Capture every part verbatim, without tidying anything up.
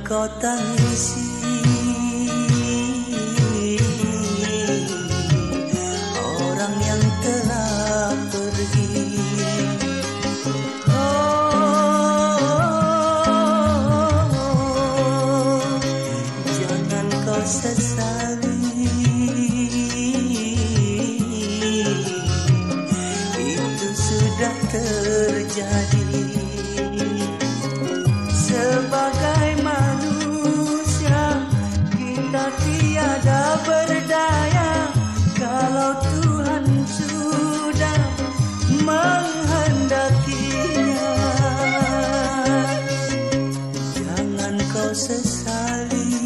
kau tangisi orang yang telah pergi. Oh, jangan kau sesali, itu sudah terjadi. Sebagai manusia kita tiada berdaya kalau Tuhan sudah menghendakinya. Jangan kau sesali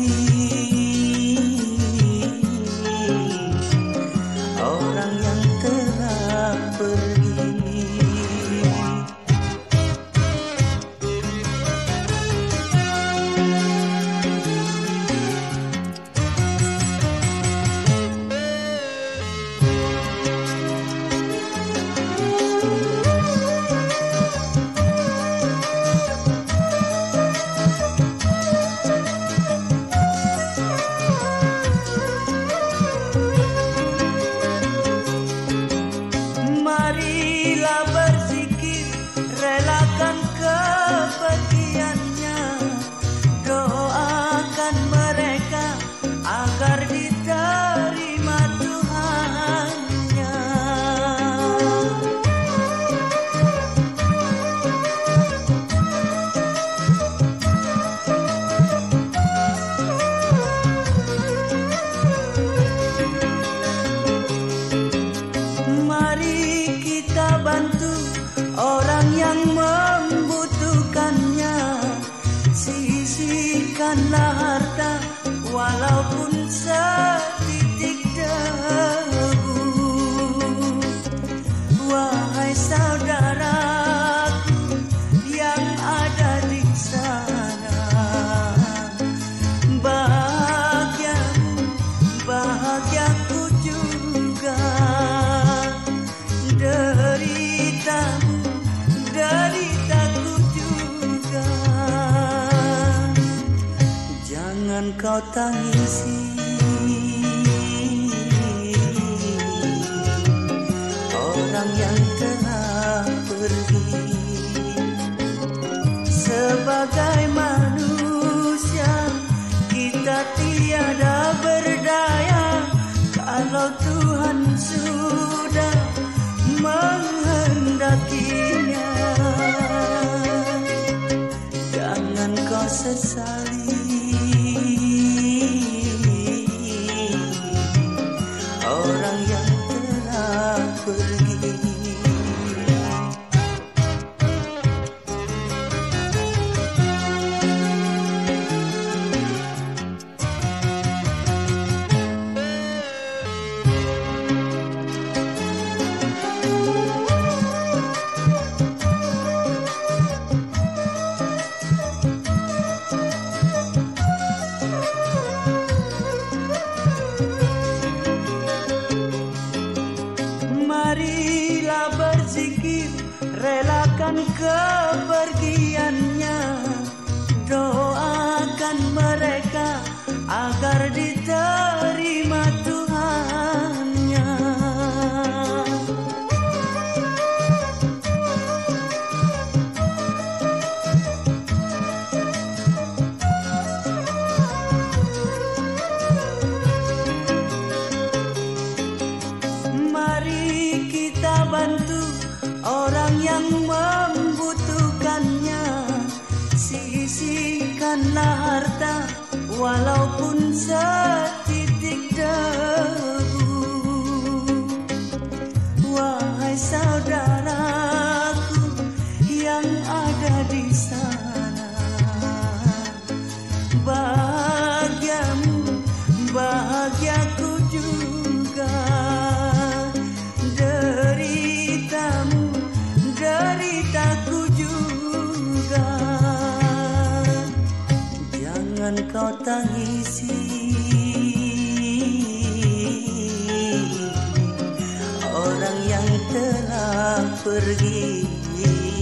orang yang telah pergi. Marilah berzikir, relakan kepergiannya, doakan mereka agar diterima Tuhannya. Mari kita bantu orang yang membutuhkannya, sisihkanlah harta walaupun setitik debu. Wahai saudaraku yang ada di sana, bahagiamu bahagiaku juga. Deritamu, deritaku juga. Jangan kau tangisi orang yang telah pergi. Sebagai manusia kita tiada berdaya kalau Tuhan sudah menghendakinya. Jangan kau sesali orang yang telah pergi. Marilah berzikir, relakan kepergiannya, doakan mereka agar diterima Tuhannya. Mari kita bantu orang yang membutuhkannya, sisihkanlah harta walaupun setitik debu. Wahai saudaraku yang ada di sana, bahagiamu bahagiaku juga. Deritamu deritaku juga. Jangan kau tangisi orang yang telah pergi.